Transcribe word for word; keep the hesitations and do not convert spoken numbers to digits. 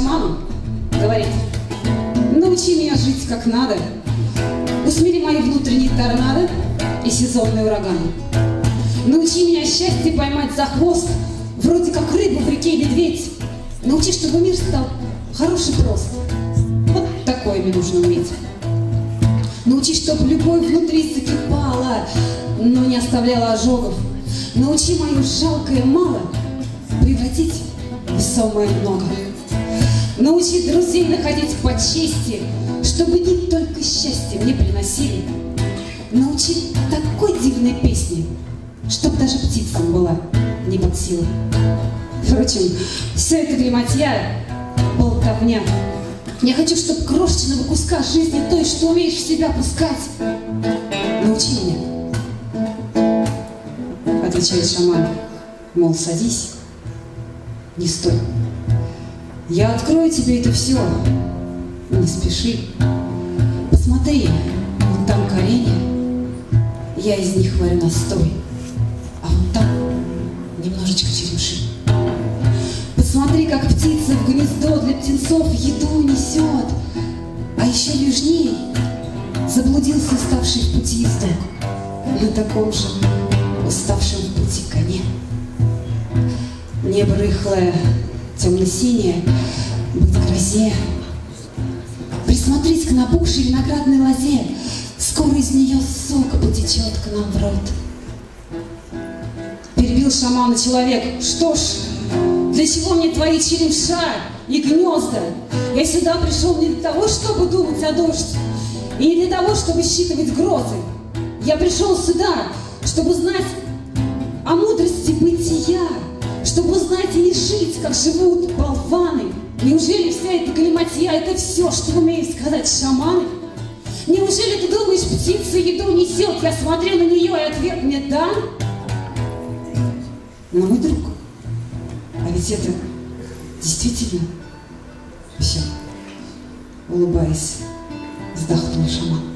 шаману, говорит: научи меня жить как надо, усмири мои внутренние торнадо и сезонные ураганы. Научи меня счастье поймать за хвост, вроде как рыбу в реке медведь. Научи, чтобы мир стал хороший прост. Вот такое мне нужно уметь. Научи, чтобы любовь внутри закипала, но не оставляла ожогов. Научи мое жалкое мало превратить в весомое много. Научи друзей находить по чести, чтобы не только счастье мне приносили. Научи такой дивной песни, чтоб даже птицам была не под силу. Впрочем, все это галиматья, болтовня. Я хочу, чтоб крошечного куска жизни той, что умеешь в себя пускать, научи меня. Отвечает шаман, мол, садись, не стой. Я открою тебе это все, не спеши. Посмотри, вон там коренья, я из них варю настой, а вон там немножечко черемши. Посмотри, как птица в гнездо для птенцов еду несет, а еще южнее заблудился уставший в пути ездок на таком же уставшем в пути коне. Небо рыхлое, темно-синее, быть грозе. Присмотрись к набухшей виноградной лозе, скоро из нее сок потечет к нам в рот. Перебил шамана человек: что ж, для чего мне твои черемша и гнезда? Я сюда пришел не для того, чтобы думать о дождь, и не для того, чтобы считывать грозы. Я пришел сюда, чтобы знать о мудрости бытия, чтобы узнать и не жить, как живут болваны. Неужели вся эта галиматья — это все, что умеют сказать шаманы? Неужели ты думаешь, птица еду несет? Я смотрю на нее, и ответ мне дан. Но, мой друг, а ведь это действительно все. Улыбаясь, вздохнул шаман.